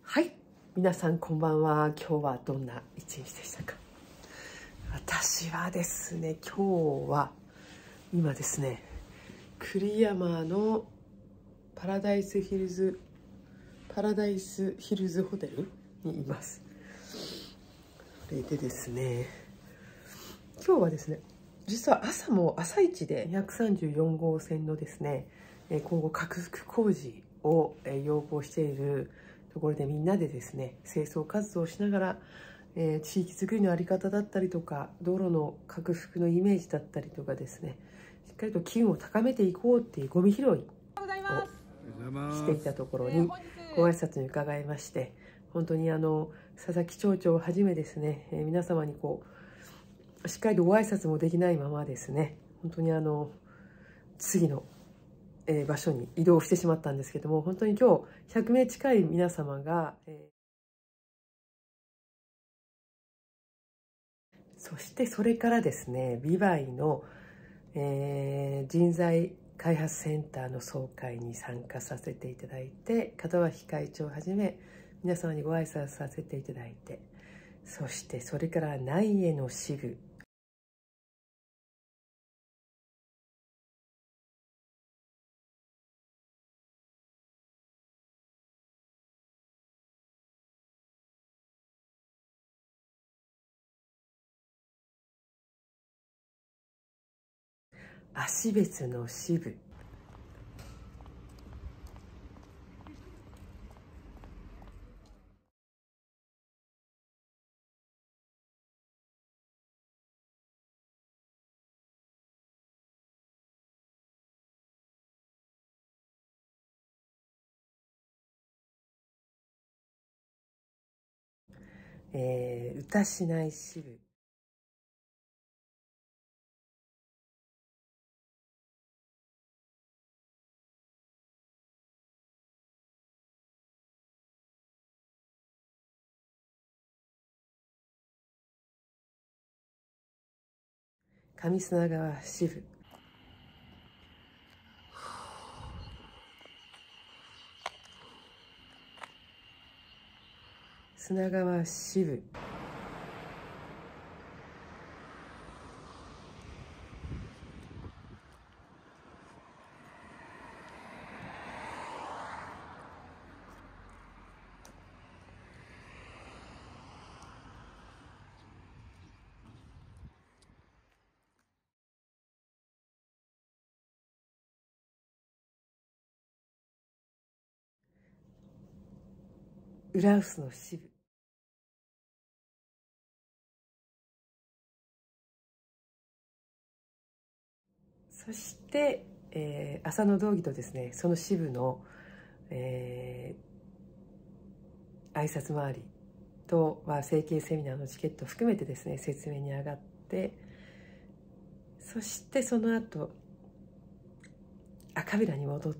はい、皆さんこんばんは。今日はどんな一日でしたか？私はですね、今日は今ですね、栗山のパラダイスヒルズホテルにいます。それでですね、今日はですね、実は朝一で234号線のですね、今後拡幅工事を要望しているところで、みんなでですね清掃活動をしながら、地域づくりの在り方だったりとか、道路の拡幅のイメージだったりとかですね、しっかりと機運を高めていこうっていうゴミ拾いをしていたところにご挨拶に伺いまして、本当に佐々木町長をはじめですね、皆様にしっかりとご挨拶もできないままですね、本当に次の場所に移動してしまったんですけども、本当に今日100名近い皆様が、そしてそれからですね、ビバイの、人材開発センターの総会に参加させていただいて、門脇会長をはじめ皆様にご挨拶させていただいて、そしてそれから内への支部、芦別の支部、歌市内支部、上砂川支部、砂川支部、浦臼の支部、そして、浅野道義とですね、その支部の、挨拶回りと、整形セミナーのチケットを含めてですね、説明に上がって、そしてその後赤平に戻って、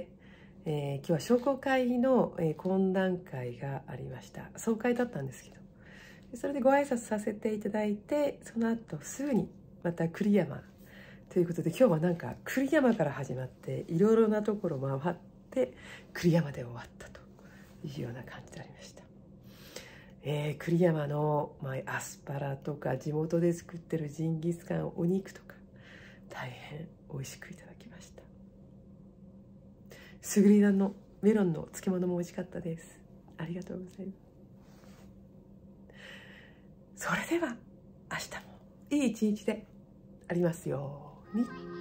今日は商工会の、懇談会がありました。総会だったんですけど、それでご挨拶させていただいて、その後すぐにまた栗山ということで、今日はなんか栗山から始まっていろいろなところ回って栗山で終わったというような感じでありました。栗山の、アスパラとか地元で作ってるジンギスカン、お肉とか大変美味しくいただきました。すぐりだんのメロンの漬物も美味しかったです。ありがとうございます。それでは明日もいい一日でありますように。